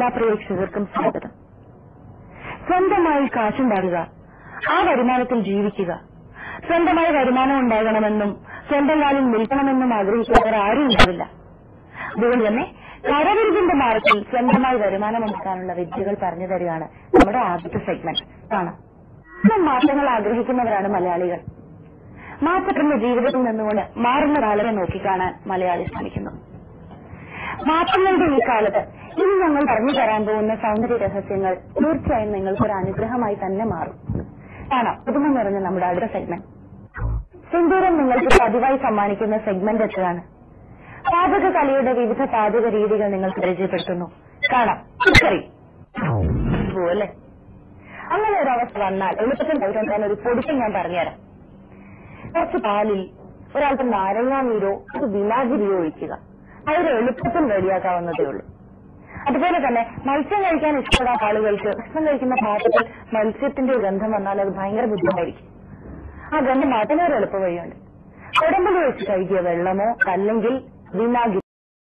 എല്ലാ പ്രേക്ഷകർക്കും സ്വാഗതം. സ്വന്തമായി കാശുണ്ടാകുക, ആ വരുമാനത്തിൽ ജീവിക്കുക. സ്വന്തമായി വരുമാനം ഉണ്ടാകണമെന്നും സ്വന്തം കാലിൽ നിൽക്കണമെന്നും ആഗ്രഹിക്കുന്നവർ ആരും ഉണ്ടാവില്ല. അതുകൊണ്ട് തന്നെ കരവിരുതിന്റെ മാർഗത്തിൽ സ്വന്തമായി വരുമാനം ഉണ്ടാക്കാനുള്ള വിദ്യകൾ പറഞ്ഞു തരികയാണ് നമ്മുടെ ആദ്യത്തെ സെഗ്മെന്റ്. കാണാം. മാറ്റങ്ങൾ ആഗ്രഹിക്കുന്നവരാണ് മലയാളികൾ. മാറ്റപ്പെടുന്ന ജീവിതത്തിൽ നിന്നുകൊണ്ട് മാറുന്ന കാലത്തെ നോക്കിക്കാണാൻ മലയാളി ശ്രമിക്കുന്നു. മാറ്റങ്ങളുടെ ഈ കാലത്ത് ഇനി ഞങ്ങൾ പറഞ്ഞു തരാൻ പോകുന്ന സൗന്ദര്യ രഹസ്യങ്ങൾ തീർച്ചയായും നിങ്ങൾക്കൊരു അനുഗ്രഹമായി തന്നെ മാറും. കാണാം പുതുമ നിറഞ്ഞ നമ്മുടെ അടുത്ത സെഗ്മെന്റ്. സിന്ദൂരം നിങ്ങൾക്ക് പതിവായി സമ്മാനിക്കുന്ന സെഗ്മെന്റ് എത്രയാണ്? പാചക കലയുടെ വിവിധ പാചക രീതികൾ നിങ്ങൾക്ക് പരിചയപ്പെടുത്തുന്നു. കാണാം കുക്കറി പോലെ. അങ്ങനെ ഒരു അവസ്ഥ വന്നാൽ എളുപ്പത്തിൽ കഴിക്കാൻ ഒരു പൊടിക്ക് ഞാൻ പറഞ്ഞുതരാം. കുറച്ച് പാലിൽ ഒരാൾക്ക് നാരങ്ങാനീരോ ഒരു വിനാഗിരിയോ ഒഴിക്കുക. അതൊരു എളുപ്പത്തിൽ റെഡിയാക്കാവുന്നതേ ഉള്ളൂ. അതുപോലെ തന്നെ മത്സ്യം കഴിക്കാൻ ഇഷ്ടപ്പെടാത്ത ആളുകൾക്ക് ഭക്ഷണം കഴിക്കുന്ന പാത്രത്തിൽ മത്സ്യത്തിന്റെ ഗന്ധം വന്നാൽ അത് ഭയങ്കര ബുദ്ധിമുട്ടായിരിക്കും. ആ ഗന്ധം മാറ്റാൻ ഒരു എളുപ്പ വഴിയുണ്ട്. ഉടമ്പടി വെച്ച് കഴുകിയ വെള്ളമോ അല്ലെങ്കിൽ വിനാഗിരി